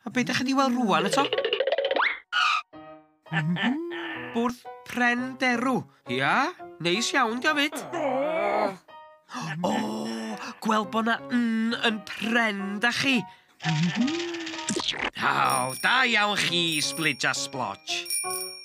A be ydych chi wedi weld rwan eto? Bwrdd pren derw. Ia, neis iawn, David. O, gweld bo' na yn pren da chi. Aw, da iawn chi, Splidge a Splodge.